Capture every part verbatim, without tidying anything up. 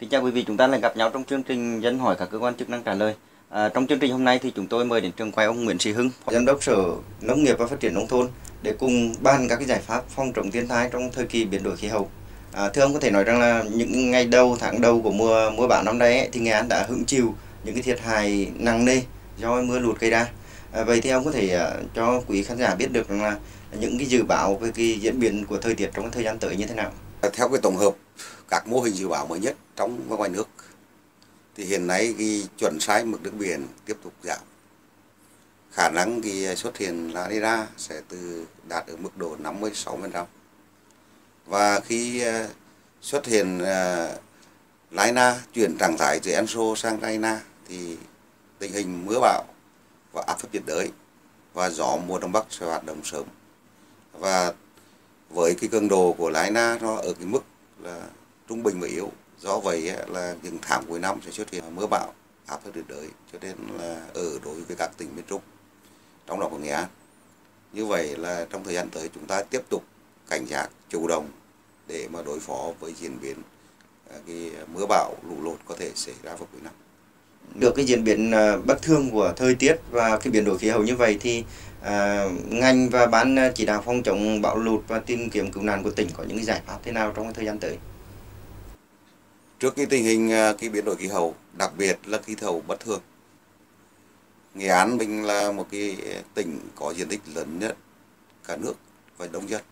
chào quý vị, chúng ta lại gặp nhau trong chương trình Dân hỏi các cơ quan chức năng trả lời. À, trong chương trình hôm nay thì chúng tôi mời đến trường quay ông Nguyễn Sĩ Hưng, Phó Giám đốc Sở Nông nghiệp và Phát triển Nông thôn để cùng bàn các cái giải pháp phòng chống thiên tai trong thời kỳ biến đổi khí hậu. À, thưa ông, có thể nói rằng là những ngày đầu, tháng đầu của mùa mùa bão năm nay ấy, thì Nghệ An đã hứng chịu những cái thiệt hại nặng nề do mưa lụt gây ra. À, vậy thì ông có thể uh, cho quý khán giả biết được rằng là những cái dự báo về cái diễn biến của thời tiết trong thời gian tới như thế nào? Theo cái tổng hợp các mô hình dự báo mới nhất trong và ngoài nước thì hiện nay cái chuẩn sai mực nước biển tiếp tục giảm, khả năng cái xuất hiện La Nina sẽ từ đạt ở mức độ năm mươi sáu phần trăm, và khi xuất hiện La Nina chuyển trạng thái từ Enso sang La Nina thì tình hình mưa bão và áp thấp nhiệt đới và gió mùa đông bắc sẽ hoạt động sớm, và với cái cường độ của La Nina nó ở cái mức là trung bình và yếu. Do vậy là những tháng cuối năm sẽ xuất hiện mưa bão áp thấp nhiệt đới, cho nên là ở đối với các tỉnh miền Trung, trong đó có Nghệ An. Như vậy là trong thời gian tới chúng ta tiếp tục cảnh giác, chủ động để mà đối phó với diễn biến cái mưa bão lũ lụt có thể xảy ra vào cuối năm. Được cái diễn biến bất thường của thời tiết và cái biến đổi khí hậu như vậy thì à, ngành và ban chỉ đạo phòng chống bão lụt và tìm kiếm cứu nạn của tỉnh có những cái giải pháp thế nào trong cái thời gian tới? Trước cái tình hình cái biến đổi khí hậu, đặc biệt là khí hậu bất thường, Nghệ An mình là một cái tỉnh có diện tích lớn nhất cả nước và đông dân,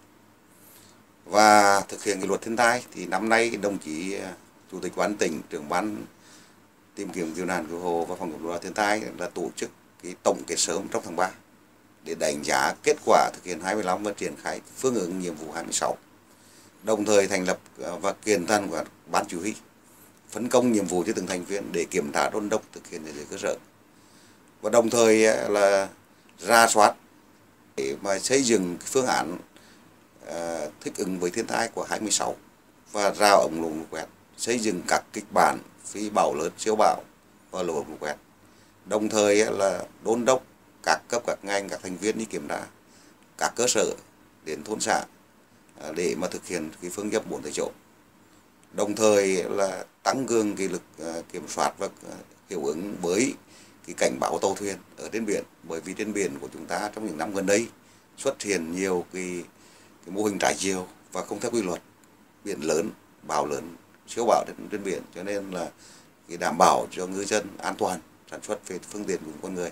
và thực hiện cái luật thiên tai thì năm nay đồng chí Chủ tịch Ban tỉnh, trưởng ban tìm kiếm cứu nạn cứu hộ và phòng chống thiên tai là tổ chức cái tổng kết sớm trong tháng ba để đánh giá kết quả thực hiện hai mươi lăm và triển khai phương ứng nhiệm vụ hai mươi sáu, đồng thời thành lập và kiện toàn của ban chỉ huy, phân công nhiệm vụ cho từng thành viên để kiểm tra đôn đốc thực hiện ở dưới cơ sở, và đồng thời là ra soát để mà xây dựng phương án uh, thích ứng với thiên tai của hai mươi sáu và rào ống lũ lụt quét, xây dựng các kịch bản phi bão lớn, siêu bão và lũ lụt quét, đồng thời là đôn đốc các cấp, các ngành, các thành viên đi kiểm tra các cơ sở đến thôn xã để mà thực hiện cái phương châm bốn tại chỗ, đồng thời là tăng cường cái lực kiểm soát và hiệu ứng với cái cảnh báo tàu thuyền ở trên biển, bởi vì trên biển của chúng ta trong những năm gần đây xuất hiện nhiều cái, cái mô hình trái chiều và không theo quy luật, biển lớn, bão lớn, siêu bão trên, trên biển, cho nên là cái đảm bảo cho ngư dân an toàn sản xuất về phương tiện của con người.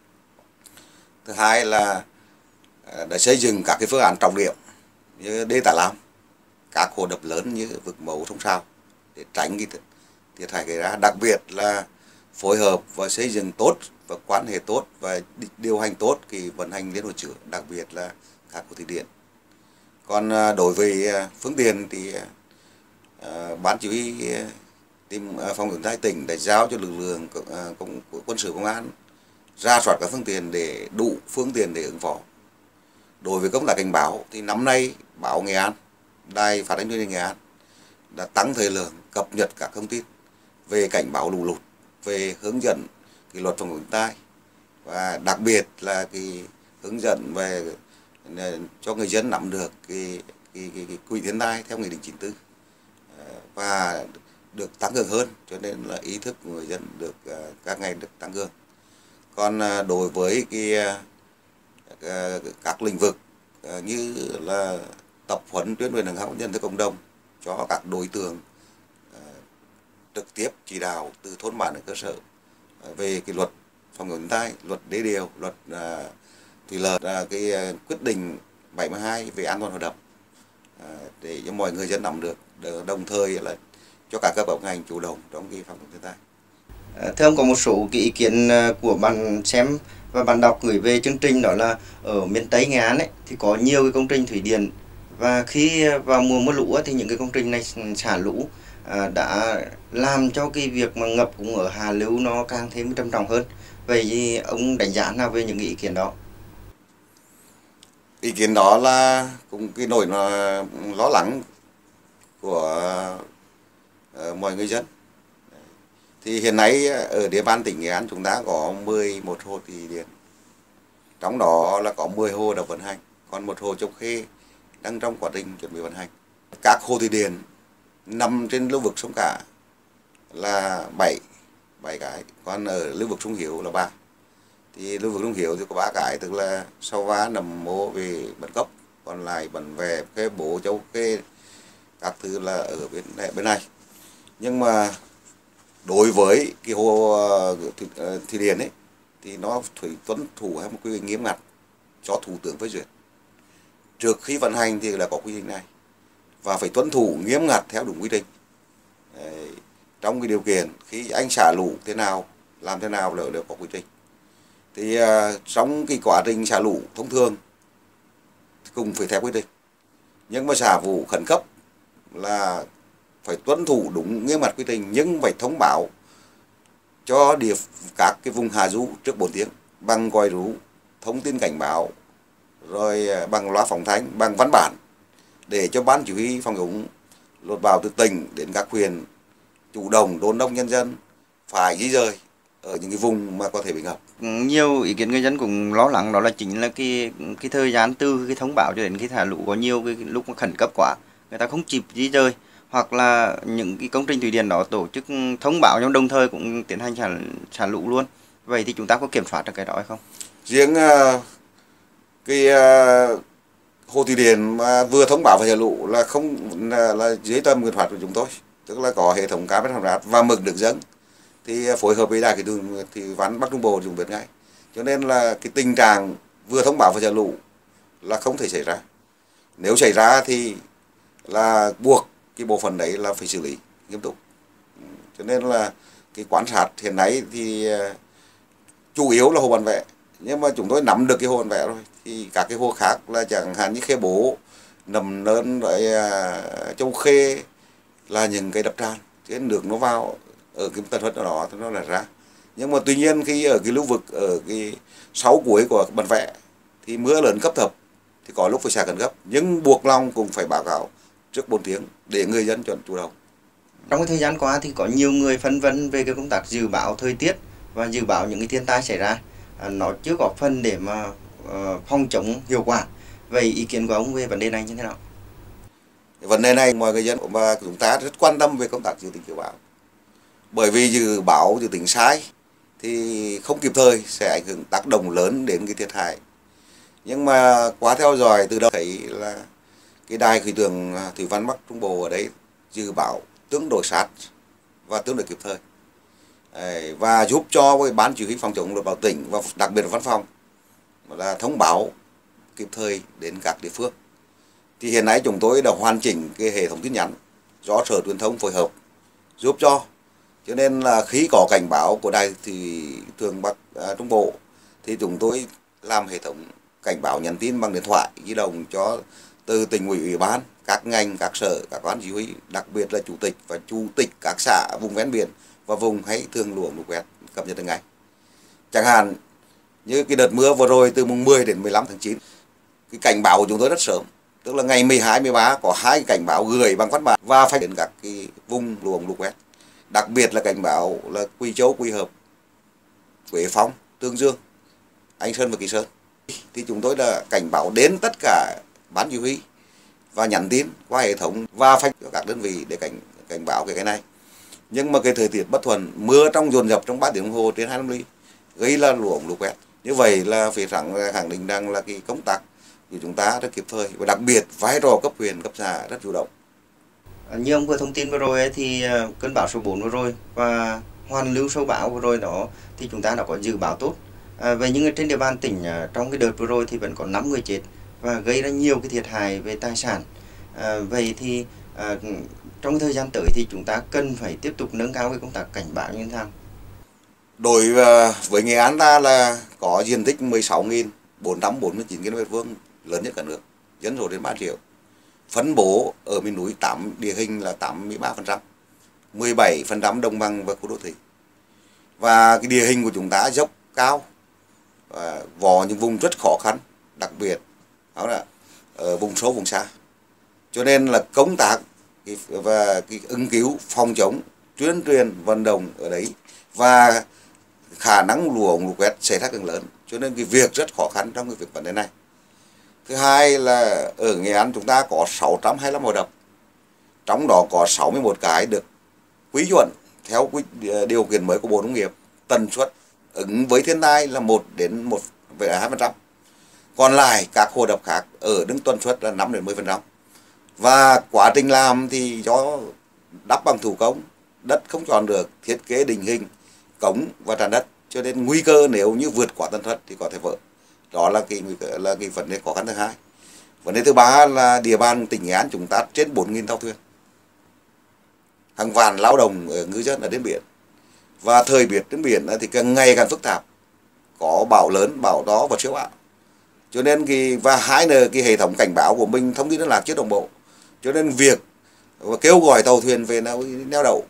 Thứ hai là đã xây dựng các cái phương án trọng điểm như đê Tả Lam, các hồ đập lớn như vực Mấu, Sông Sào để tránh cái thiệt hại gây ra, đặc biệt là phối hợp và xây dựng tốt và quan hệ tốt và điều hành tốt cái vận hành liên hồ chứa, đặc biệt là các hồ thủy điện. Còn đối với phương tiện thì uh, ban chỉ huy tìm uh, phòng chống thiên tai tỉnh đã giao cho lực lượng uh, công, quân sự công an ra soát các phương tiện để đủ phương tiện để ứng phó. Đối với công tác cảnh báo thì năm nay báo Nghệ An, Đài Phát thanh Truyền hình Nghệ An đã tăng thời lượng cập nhật các thông tin về cảnh báo lũ lụt, về hướng dẫn cái luật phòng chống thiên tai, và đặc biệt là cái hướng dẫn về cho người dân nắm được cái cái, cái, cái quỹ thiên tai theo nghị định chín mươi tư và được tăng cường hơn, cho nên là ý thức của người dân được các ngành được tăng cường. Còn đối với cái các lĩnh vực như là tập huấn tuyên truyền nâng cao nhận thức cộng đồng cho các đối tượng trực tiếp chỉ đạo từ thôn bản đến cơ sở về cái luật phòng chống thiên tai, luật đê điều, luật thủy lợi, cái quyết định bảy mươi hai về an toàn hồ đập để cho mọi người dân nắm được, đồng thời là cho cả các bộ ngành chủ động trong cái phòng chống thiên tai. Thưa ông, có một số cái ý kiến của bạn xem và bạn đọc gửi về chương trình, đó là ở miền Tây Nghệ An ấy thì có nhiều cái công trình thủy điện, và khi vào mùa mưa lũ thì những cái công trình này xả lũ à, đã làm cho cái việc mà ngập cũng ở hạ lưu nó càng thêm trầm trọng hơn. Vậy thì ông đánh giá nào về những ý kiến đó? Ý kiến đó là cũng cái nỗi lo lắng của uh, mọi người dân. Thì hiện nay ở địa bàn tỉnh Nghệ An chúng ta có mười một hồ thủy điện, trong đó là có mười hồ đã vận hành, còn một hồ Châu Khê đang trong quá trình chuẩn bị vận hành. Các hồ thủy điện nằm trên lưu vực sông Cả là bảy bảy cái, còn ở lưu vực Sông Hiếu là ba. Thì lưu vực Sông Hiếu thì có ba cái, tức là Sao Vá, Nậm Mô về Bản Cốc, còn lại Bản Vè, cái Bố Châu, cái các thứ là ở bên này, bên này. Nhưng mà đối với cái hồ thủy, thủy điện ấy thì nó phải tuân thủ hay một quy định nghiêm ngặt cho thủ tướng phê duyệt. Trước khi vận hành thì là có quy định này và phải tuân thủ nghiêm ngặt theo đúng quy định. Đấy, trong cái điều kiện khi anh xả lũ thế nào, làm thế nào là đều có quy trình. Thì uh, trong cái quá trình xả lũ thông thường thì cũng phải theo quy định. Nhưng mà xả vụ khẩn cấp là phải tuân thủ đúng nghiêm ngặt quy trình, nhưng phải thông báo cho địa các cái vùng hạ du trước bốn tiếng bằng còi rú, thông tin cảnh báo, rồi bằng loa phóng thanh, bằng văn bản, để cho ban chỉ huy phòng chống lụt bão từ tỉnh đến các huyện chủ động đôn đốc nhân dân phải di dời ở những cái vùng mà có thể bị ngập. Nhiều ý kiến người dân cũng lo lắng đó là chính là cái cái thời gian từ cái thông báo cho đến khi thả lũ có nhiều cái lúc mà khẩn cấp quá, người ta không kịp di dời, hoặc là những cái công trình thủy điện đó tổ chức thông báo nhưng đồng thời cũng tiến hành xả, xả lũ luôn. Vậy thì chúng ta có kiểm soát được cái đó hay không? Riêng uh, cái uh, hồ thủy điện mà vừa thông báo về xả lũ là không là, là dưới tầm kiểm soát của chúng tôi, tức là có hệ thống camera và mực được dâng thì phối hợp với đài khí tượng thủy văn Bắc Trung Bộ chúng biết ngay, cho nên là cái tình trạng vừa thông báo về xả lũ là không thể xảy ra. Nếu xảy ra thì là buộc cái bộ phận đấy là phải xử lý nghiêm túc. Cho nên là cái quan sát hiện nay thì chủ yếu là hồ Bản Vẽ, nhưng mà chúng tôi nắm được cái hồ Bản Vẽ rồi thì các cái hồ khác là chẳng hạn như Khê Bố, Nậm Nơn, rồi Châu Khê là những cái đập tràn, cho nên nước nó vào ở cái tần suất đó thì nó là ra. Nhưng mà tuy nhiên khi ở cái lưu vực ở cái sáu cuối của Bản Vẽ thì mưa lớn cấp thấp thì có lúc phải xả khẩn cấp, nhưng buộc lòng cũng phải báo cáo trước bốn tiếng để người dân chuẩn chủ động. Trong cái thời gian qua thì có nhiều người phân vân về cái công tác dự báo thời tiết và dự báo những cái thiên tai xảy ra, à, nó chưa có phần để mà uh, phòng chống hiệu quả. Vậy ý kiến của ông về vấn đề này như thế nào? Vấn đề này mọi người dân và chúng ta rất quan tâm về công tác dự tính dự báo, bởi vì dự báo dự tính sai thì không kịp thời sẽ ảnh hưởng tác động lớn đến cái thiệt hại. Nhưng mà qua theo dõi từ đầu thấy là cái đài khí tượng thủy văn Bắc Trung Bộ ở đấy dự báo tương đối sát và tương đối kịp thời. Đấy, và giúp cho với ban chỉ huy phòng chống lụt bão tỉnh và đặc biệt là văn phòng là thông báo kịp thời đến các địa phương. Thì hiện nay chúng tôi đã hoàn chỉnh cái hệ thống tin nhắn do Sở Truyền thông phối hợp giúp cho, cho nên là khi có cảnh báo của đài thủy thường Bắc à, Trung Bộ thì chúng tôi làm hệ thống cảnh báo nhắn tin bằng điện thoại di động cho từ tỉnh ủy, ủy ban, các ngành, các sở, các ban chỉ huy, đặc biệt là chủ tịch và chủ tịch các xã vùng ven biển và vùng hay thường lũ lũ quét cập nhật từng ngày. Chẳng hạn như cái đợt mưa vừa rồi từ mùng mười đến mười lăm tháng chín, cái cảnh báo của chúng tôi rất sớm, tức là ngày mười hai, mười ba có hai cảnh báo gửi bằng văn bản và phải đến các cái vùng lũ lũ quét. Đặc biệt là cảnh báo là Quỳ Châu, Quỳ Hợp, Quế Phong, Tương Dương, Anh Sơn và Kỳ Sơn. Thì chúng tôi đã cảnh báo đến tất cả ban chỉ huy và nhắn tin qua hệ thống và phanh cho các đơn vị để cảnh cảnh báo cái cái này. Nhưng mà cái thời tiết bất thuận, mưa trong dồn dập trong ba tiếng đồng hồ trên hai mươi ly gây ra lũ ống lũ quét. Như vậy là phải rằng khẳng định rằng là cái công tác của chúng ta rất kịp thời và đặc biệt vai trò cấp huyện, cấp xã rất chủ động. Như ông vừa thông tin vừa rồi ấy, thì cơn bão số bốn vừa rồi và hoàn lưu sau bão vừa rồi đó thì chúng ta đã có dự báo tốt. À, vậy nhưng trên địa bàn tỉnh trong cái đợt vừa rồi thì vẫn có năm người chết và gây ra nhiều cái thiệt hại về tài sản. À, vậy thì à, trong thời gian tới thì chúng ta cần phải tiếp tục nâng cao cái công tác cảnh báo như thế nào? Đối với Nghệ An ta là có diện tích mười sáu nghìn bốn trăm bốn mươi chín ki lô mét vuông, lớn nhất cả nước, dân số đến ba triệu. Phân bố ở miền núi tám địa hình là tám mươi ba phần trăm, mười bảy phần trăm đồng bằng và khu đô thị. Và cái địa hình của chúng ta dốc cao, vào những vùng rất khó khăn, đặc biệt đó là ở vùng sâu vùng xa. Cho nên là công tác và cái ứng cứu phòng chống, tuyên truyền vận động ở đấy và khả năng lũ ống lũ quét xảy ra càng lớn, cho nên cái việc rất khó khăn trong cái việc vấn đề này. Thứ hai là ở Nghệ An chúng ta có sáu trăm hai mươi lăm hồ đập, trong đó có sáu mươi mốt cái được quy chuẩn theo quy điều kiện mới của Bộ Nông nghiệp, tần suất ứng với thiên tai là một đến một phẩy hai phần trăm. Còn lại các hồ đập khác ở đứng tần suất là năm đến mười phần trăm. Và quá trình làm thì do đắp bằng thủ công, đất không chọn được, thiết kế định hình, cống và tràn đất, cho nên nguy cơ nếu như vượt quá tần suất thì có thể vỡ. Đó là cái là cái vấn đề khó khăn thứ hai. Vấn đề thứ ba là địa bàn tỉnh Nghệ An chúng ta trên bốn nghìn tàu thuyền, hàng vạn lao động ở ngư dân ở trên biển, và thời tiết trên biển thì càng ngày càng phức tạp, có bão lớn, bão gió và siêu bão. Cho nên cái và hai là cái hệ thống cảnh báo của mình thông tin liên lạc chưa đồng bộ, cho nên việc kêu gọi tàu thuyền về neo đậu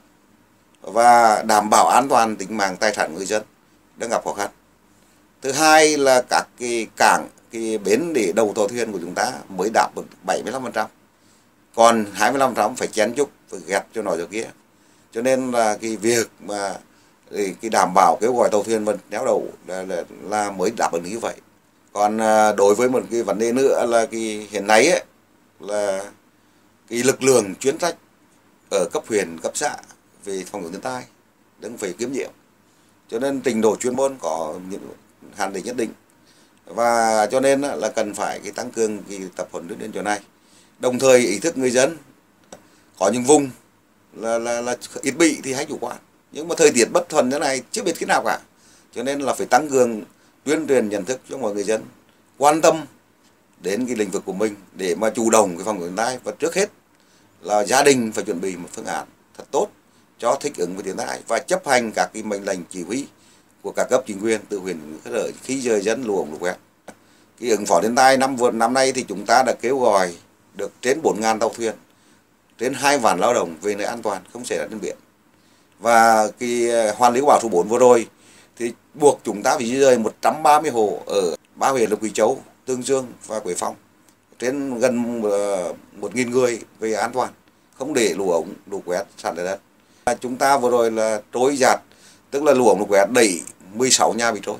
và đảm bảo an toàn tính mạng tài sản người dân đang gặp khó khăn. Thứ hai là các cái cảng, cái bến để đầu tàu thuyền của chúng ta mới đạt được bảy mươi lăm phần trăm, còn hai mươi lăm phần trăm phải chén chúc, phải ghét cho nọ cho kia. Cho nên là cái việc mà cái đảm bảo kêu gọi tàu thuyền vẫn neo đậu là, là, là mới đáp ứng như vậy. Còn đối với một cái vấn đề nữa là cái hiện nay ấy, là cái lực lượng chuyên trách ở cấp huyện, cấp xã về phòng chống thiên tai đang phải kiêm nhiệm, cho nên trình độ chuyên môn có những hạn định nhất định, và cho nên là cần phải cái tăng cường cái tập huấn tuyên truyền chỗ này. Đồng thời ý thức người dân, có những vùng là, là, là ít bị thì hãy chủ quan, nhưng mà thời tiết bất thuận thế này chưa biết cái nào cả, cho nên là phải tăng cường tuyên truyền nhận thức cho mọi người dân quan tâm đến cái lĩnh vực của mình để mà chủ động cái phòng chống thiên tai. Và trước hết là gia đình phải chuẩn bị một phương án thật tốt cho thích ứng với thiên tai và chấp hành các cái mệnh lệnh chỉ huy của các cấp chính quyền tự huyện khi rời dân lũ ống lũ quét. Cái ứng phó thiên tai năm vừa năm nay thì chúng ta đã kêu gọi được trên bốn nghìn tàu thuyền, trên hai vạn lao động về nơi an toàn, không xảy ra trên biển. Và cái hoàn lưu bão số bốn vừa rồi thì buộc chúng ta phải di rời một trăm ba mươi hộ ở ba huyện là Quỳ Châu, Tương Dương và Quế Phong, trên gần một nghìn người về an toàn, không để lũ ống lũ quét sạt lở đất. Chúng ta vừa rồi là trôi giạt, tức là lũ ống lũ quét đẩy mười sáu nhà bị trôi,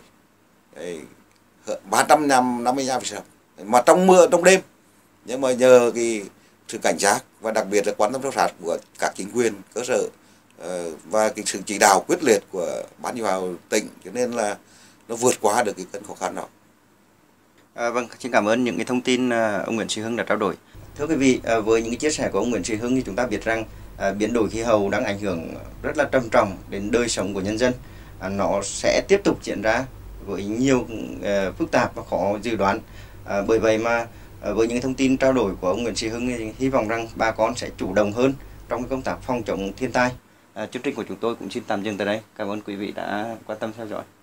ba trăm năm mươi nhà bị sập, mà trong mưa trong đêm. Nhưng mà nhờ cái sự cảnh giác và đặc biệt là quan tâm sâu sát của các chính quyền cơ sở và cái sự chỉ đạo quyết liệt của ban chỉ đạo tỉnh, cho nên là nó vượt qua được cái cơn khó khăn đó. À, vâng, xin cảm ơn những cái thông tin ông Nguyễn Sĩ Hưng đã trao đổi. Thưa quý vị, với những cái chia sẻ của ông Nguyễn Sĩ Hưng thì chúng ta biết rằng à, biến đổi khí hậu đang ảnh hưởng rất là trầm trọng đến đời sống của nhân dân. À, nó sẽ tiếp tục diễn ra với nhiều uh, phức tạp và khó dự đoán. À, bởi vậy mà uh, với những thông tin trao đổi của ông Nguyễn Sĩ Hưng thì hy vọng rằng bà con sẽ chủ động hơn trong công tác phòng chống thiên tai. À, chương trình của chúng tôi cũng xin tạm dừng tại đây. Cảm ơn quý vị đã quan tâm theo dõi.